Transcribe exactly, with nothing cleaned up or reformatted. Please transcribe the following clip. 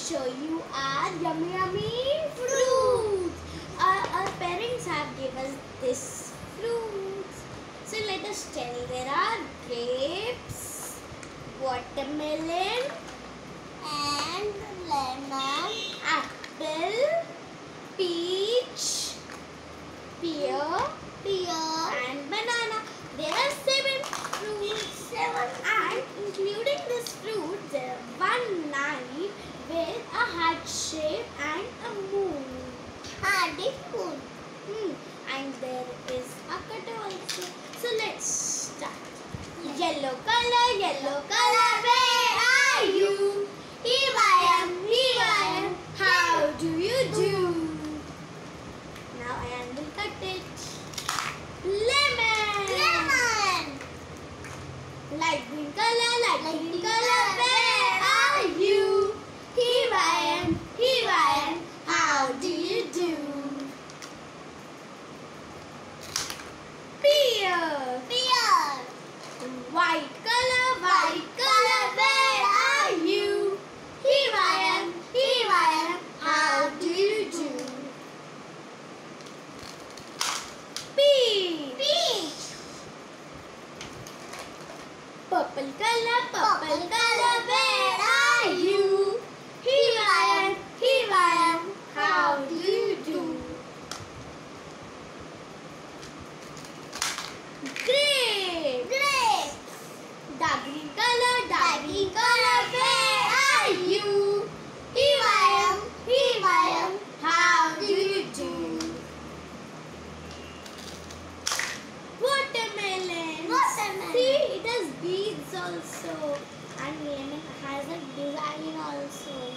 show you our yummy yummy fruits. Our, our parents have given us this fruits. So let us tell. There are grapes, watermelon, and lemon, apple, peach, pear, pear, and banana. There are seven fruits. Seven. And including this fruit, there are one knife with a heart shape and a moon. Ah, this moon. Hmm. And there is a cutter also. So let's start. Yes. Yellow color, yellow color, where are you? Here I am, here I am. How do you do? Now I will cut it. Lemon. Lemon. Light green color, light, light green, green color, where are you? Here I am, here I am. How do you do? Pear. Pear. White color, white color, where are you? Here I am, here I am. How do you do? Peach. Peach. Purple color, purple color, where are you? Here I am, here I am. How do you do? Grape. Grape. Dark green color, dark green color, where are you? Here I am, here I am. How do you do? Watermelon. Watermelon. See, it has beads also, and it has a design also.